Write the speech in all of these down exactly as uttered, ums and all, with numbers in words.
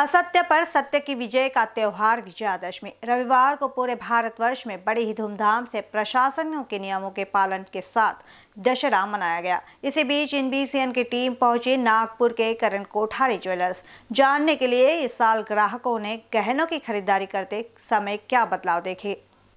असत्य पर सत्य की विजय का त्योहार विजयादशमी रविवार को पूरे भारतवर्ष में बड़ी ही धूमधाम से प्रशासनियों के नियमों के पालन के साथ दशहरा मनाया गया। इसी बीच एनबीसीएन की टीम पहुंची नागपुर के करण कोठारी ज्वेलर्स जानने के लिए इस साल ग्राहकों ने गहनों की खरीदारी करते समय क्या बदलाव देखे।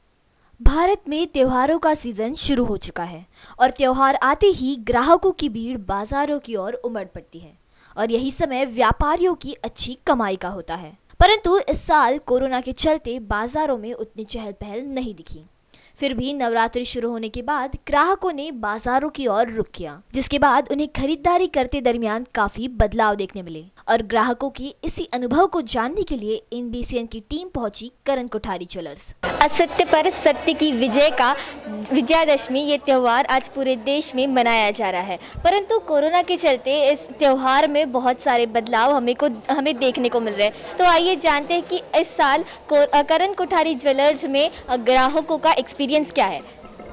भारत में त्योहारों का सीजन शुरू हो चुका है और त्योहार आते ही ग्राहकों की भीड़ बाजारों की ओर उमड़ पड़ती है और यही समय व्यापारियों की अच्छी कमाई का होता है। परंतु इस साल कोरोना के चलते बाजारों में उतनी चहल पहल नहीं दिखी। फिर भी नवरात्रि शुरू होने के बाद ग्राहकों ने बाजारों की ओर रुख किया, जिसके बाद उन्हें खरीदारी करते दरमियान काफी बदलाव देखने मिले और ग्राहकों की इसी अनुभव को जानने के लिए एनबीसीएन की टीम पहुंची करण कोठारी ज्वेलर्स। असत्य पर सत्य की विजय का विजयादशमी ये त्यौहार आज पूरे देश में मनाया जा रहा है, परंतु कोरोना के चलते इस त्यौहार में बहुत सारे बदलाव हमें को हमें देखने को मिल रहे हैं। तो आइए जानते हैं कि इस साल करण कोठारी ज्वेलर्स में ग्राहकों का एक्सपीरियंस क्या है।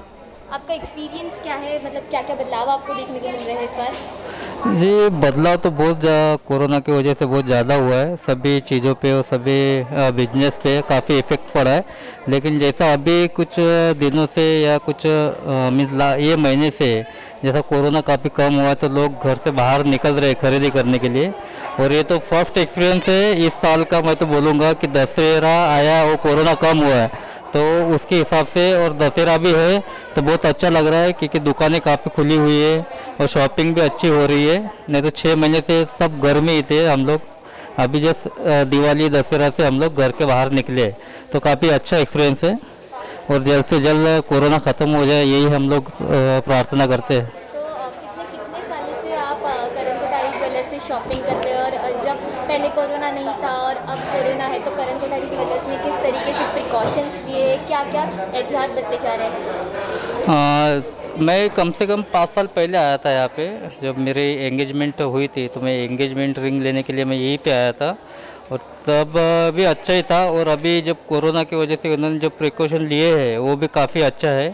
आपका एक्सपीरियंस क्या है, मतलब क्या क्या बदलाव आपको देखने को मिल रहे हैं इस बार? जी, बदलाव तो बहुत कोरोना की वजह से बहुत ज़्यादा हुआ है। सभी चीज़ों पे और सभी बिजनेस पे काफ़ी इफ़ेक्ट पड़ा है, लेकिन जैसा अभी कुछ दिनों से या कुछ मीन्स ये महीने से जैसा कोरोना काफ़ी कम हुआ है तो लोग घर से बाहर निकल रहे खरीदी करने के लिए। और ये तो फर्स्ट एक्सपीरियंस है इस साल का। मैं तो बोलूँगा कि दशहरा आया और कोरोना कम हुआ है तो उसके हिसाब से, और दशहरा भी है तो बहुत अच्छा लग रहा है क्योंकि दुकानें काफ़ी खुली हुई है और शॉपिंग भी अच्छी हो रही है। नहीं तो छः महीने से सब घर में ही थे हम लोग। अभी जस्ट दिवाली दशहरा से हम लोग घर के बाहर निकले तो काफ़ी अच्छा एक्सपीरियंस है और जल्द से जल्द कोरोना ख़त्म हो जाए यही हम लोग प्रार्थना करते हैं। तो पिछले कितने सालों से आप करण कोठारी ज्वेलर्स से शॉपिंग करते हैं, और जब पहले कोरोना नहीं था और अब कोरोना है तो करण कोठारी ज्वेलर्स ने किस तरीके से प्रिकॉशंस लिए हैं, क्या क्या एहतियात बरते जा रहे हैं? आ, मैं कम से कम पाँच साल पहले आया था यहाँ पे। जब मेरी एंगेजमेंट हुई थी तो मैं एंगेजमेंट रिंग लेने के लिए मैं यहीं पे आया था और तब भी अच्छा ही था। और अभी जब कोरोना की वजह से उन्होंने जो प्रिकॉशन लिए हैं वो भी काफ़ी अच्छा है,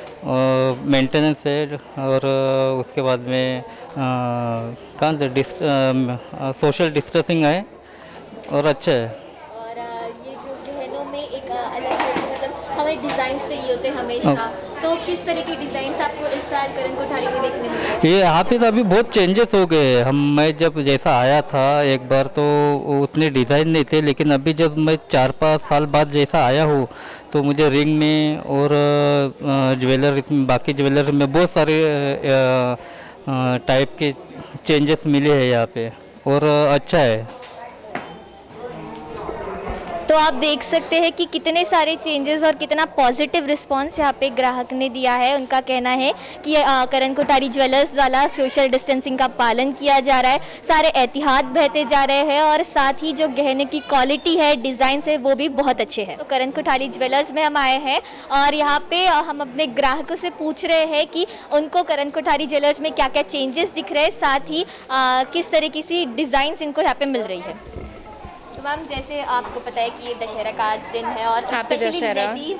मेंटेनेंस है और उसके बाद में कहाँ से डिस सोशल डिस्टेंसिंग है और अच्छा है। और ये जो गहनों में एक अलग मतलब हमें डिज़ाइन चाहिए होते हैं हमेशा, तो किस तरह के डिज़ाइन आपको इस साल करण कोठारी में देखने मिले? ये यहाँ पे तो अभी बहुत चेंजेस हो गए। हम मैं जब जैसा आया था एक बार तो उतने डिज़ाइन नहीं थे, लेकिन अभी जब मैं चार पाँच साल बाद जैसा आया हूँ तो मुझे रिंग में और ज्वेलर बाकी ज्वेलर में बहुत सारे टाइप के चेंजेस मिले हैं यहाँ पे और अच्छा है। तो आप देख सकते हैं कि कितने सारे चेंजेस और कितना पॉजिटिव रिस्पांस यहाँ पे ग्राहक ने दिया है। उनका कहना है कि करण कोठारी ज्वेलर्स द्वारा सोशल डिस्टेंसिंग का पालन किया जा रहा है, सारे एहतियात बहते जा रहे हैं और साथ ही जो गहने की क्वालिटी है, डिज़ाइन है, वो भी बहुत अच्छे हैं। तो करण कोठारी ज्वेलर्स में हम आए हैं और यहाँ पे हम अपने ग्राहकों से पूछ रहे हैं कि उनको करण कोठारी ज्वेलर्स में क्या क्या चेंजेस दिख रहे हैं, साथ ही आ, किस तरीके की डिज़ाइंस इनको यहाँ पे मिल रही है। तो मैम, जैसे आपको पता है कि ये दशहरा का आज दिन है और स्पेशली लेडीज़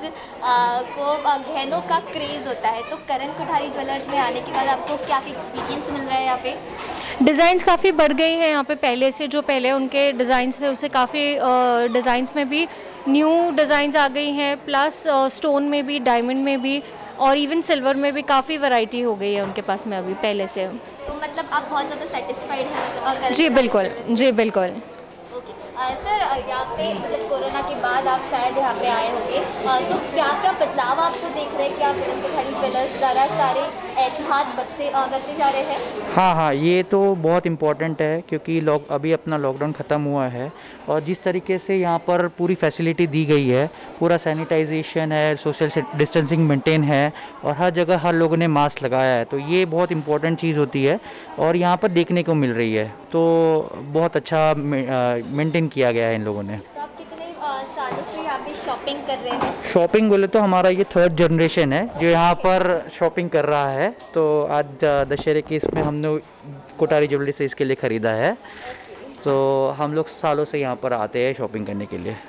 को गहनों का क्रेज़ होता है, तो करण कोठारी ज्वेलर्स में आने के बाद आपको क्या एक्सपीरियंस मिल रहा है? यहाँ पे डिज़ाइंस काफ़ी बढ़ गई हैं यहाँ पे पहले से। जो पहले उनके डिज़ाइंस थे उससे काफ़ी डिज़ाइंस में भी न्यू डिज़ाइंस आ गई हैं, प्लस स्टोन में भी, डायमंड में भी और इवन सिल्वर में भी काफ़ी वैरायटी हो गई है उनके पास में अभी पहले से। तो मतलब आप बहुत ज़्यादा सेटिस्फाइड हैं? जी बिल्कुल, जी बिल्कुल। ओके सर, यहाँ पे मतलब कोरोना के बाद आप शायद यहाँ पे आए होंगे, तो क्या क्या बदलाव आपको देख रहे हैं? क्या करण कोठारी ज्वेलर्स द्वारा सारे एहतियात बरते बरते जा रहे हैं? हाँ हाँ, ये तो बहुत इम्पॉर्टेंट है क्योंकि लॉक अभी अपना लॉकडाउन ख़त्म हुआ है और जिस तरीके से यहाँ पर पूरी फैसिलिटी दी गई है, पूरा सैनिटाइजेशन है, सोशल डिस्टेंसिंग मेंटेन है और हर जगह हर लोगों ने मास्क लगाया है, तो ये बहुत इम्पॉर्टेंट चीज़ होती है और यहाँ पर देखने को मिल रही है। तो बहुत अच्छा मेंटेन किया गया है इन लोगों ने। तो आप कितने सालों से यहाँ पे शॉपिंग कर रहे हैं? शॉपिंग बोले तो हमारा ये थर्ड जनरेशन है जो यहाँ पर शॉपिंग कर रहा है। तो आज दशहरे के इसमें हमने कोठारी ज्वेलरी से इसके लिए ख़रीदा है। तो हम लोग सालों से यहाँ पर आते हैं शॉपिंग करने के लिए।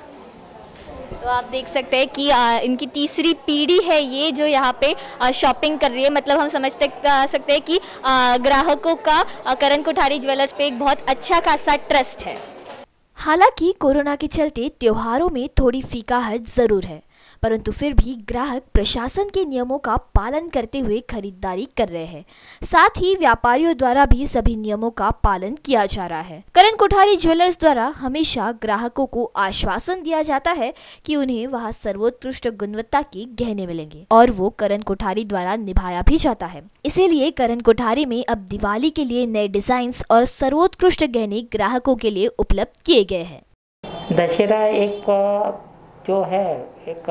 तो आप देख सकते हैं कि आ, इनकी तीसरी पीढ़ी है ये जो यहाँ पे शॉपिंग कर रही है। मतलब हम समझ सकते हैं कि ग्राहकों का करण कोठारी ज्वेलर्स पे एक बहुत अच्छा खासा ट्रस्ट है। हालांकि कोरोना के चलते त्योहारों में थोड़ी फीकाहट जरूर है, परंतु फिर भी ग्राहक प्रशासन के नियमों का पालन करते हुए खरीदारी कर रहे हैं। साथ ही व्यापारियों द्वारा भी सभी नियमों का पालन किया जा रहा है। करण कोठारी ज्वेलर्स द्वारा हमेशा ग्राहकों को आश्वासन दिया जाता है कि उन्हें वहां सर्वोत्कृष्ट गुणवत्ता के गहने मिलेंगे और वो करण कोठारी द्वारा निभाया भी जाता है। इसीलिए करण कोठारी में अब दिवाली के लिए नए डिजाइन्स और सर्वोत्कृष्ट गहने ग्राहकों के लिए उपलब्ध किए गए हैं। दशहरा एक जो है एक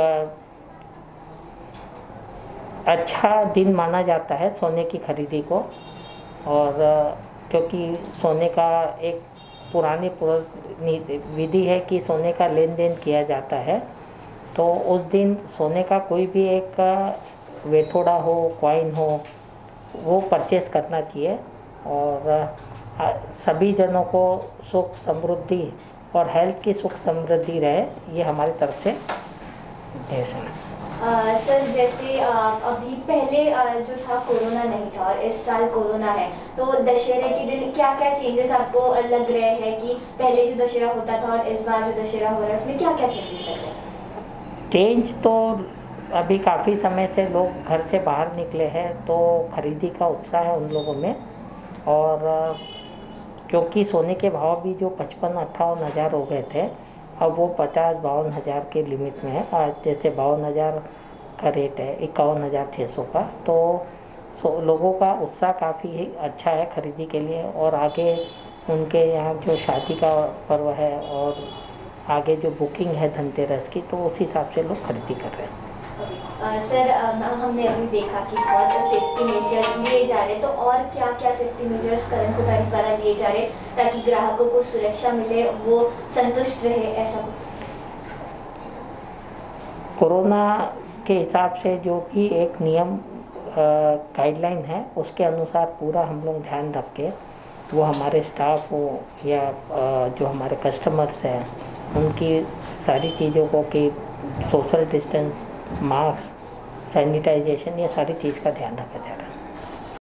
अच्छा दिन माना जाता है सोने की खरीदी को, और क्योंकि सोने का एक पुरानी विधि है कि सोने का लेन देन किया जाता है, तो उस दिन सोने का कोई भी एक वेठोड़ा हो, कॉइन हो, वो परचेस करना चाहिए और सभी जनों को सुख समृद्धि और हेल्थ की सुख समृद्धि रहे, ये हमारी तरफ से देश है। आ, सर जैसे आ, अभी पहले आ, जो था कोरोना नहीं था और इस साल कोरोना है, तो दशहरे के दिन क्या क्या चेंजेस आपको लग रहे हैं कि पहले जो दशहरा होता था और इस बार जो दशहरा हो रहा है उसमें क्या क्या चेंजेस लग रहे हैं? चेंज तो अभी काफ़ी समय से लोग घर से बाहर निकले हैं, तो खरीदी का उत्साह है उन लोगों में, और क्योंकि सोने के भाव भी जो पचपन अट्ठावन हज़ार हो गए थे, अब वो पचास बावन हज़ार के लिमिट में है। आज जैसे बावन हज़ार का रेट है, इक्यावन हज़ार छः सौ का, तो सो लोगों का उत्साह काफ़ी अच्छा है खरीदी के लिए, और आगे उनके यहाँ जो शादी का पर्व है और आगे जो बुकिंग है धनतेरस की, तो उस हिसाब से लोग खरीदी कर रहे हैं। आ, सर आ, हमने अभी देखा कि बहुत सेफ्टी मेजर्स लिए जा रहे, तो और क्या क्या सेफ्टी मेजर्स करण कोठारी द्वारा लिए जा रहे ताकि ग्राहकों को सुरक्षा मिले, वो संतुष्ट रहे? ऐसा कोरोना के हिसाब से जो भी एक नियम गाइडलाइन है, उसके अनुसार पूरा हम लोग ध्यान रख के, वो हमारे स्टाफ हो या आ, जो हमारे कस्टमर्स हैं, उनकी सारी चीज़ों को कि सोशल डिस्टेंस, मास्क, सैनिटाइजेशन, ये सारी चीज़ का ध्यान रखा जा रहा है।